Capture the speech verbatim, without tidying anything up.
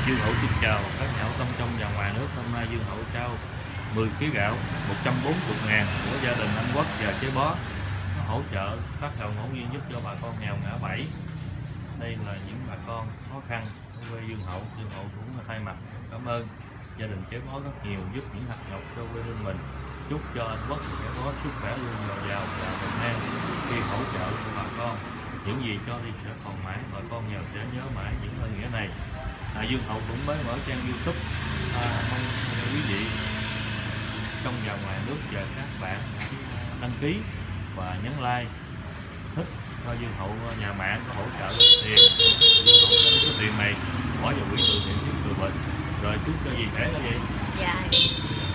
Dương Hậu xin chào các nhà hảo tâm trong và ngoài nước. Hôm nay Dương Hậu trao mười ký gạo một trăm bốn mươi ngàn của gia đình anh Quốc và chế bó, nó hỗ trợ phát đầu ngẫu nhiên giúp cho bà con nghèo ngã bảy. Đây là những bà con khó khăn ở quê Dương Hậu. Dương Hậu cũng thay mặt cảm ơn gia đình chế bó rất nhiều, giúp những hạt ngọc cho quê hương mình. Chúc cho anh Quốc chế bó sức khỏe luôn dồi dào và bình an khi hỗ trợ cho bà con. Những gì cho đi sẽ còn mãi, bà con nghèo sẽ nhớ mãi những ơn nghĩa này. À, Dương Hậu cũng mới mở trang YouTube, à, mong quý vị trong và ngoài nước và các bạn hãy đăng ký và nhấn like, thích cho Dương Hậu nhà mạng có hỗ trợ tiền. Dương Hậu lấy số tiền này bỏ vào quỹ từ thiện giúp người bệnh. Rồi chúc cho gì khỏe là gì? Dạ.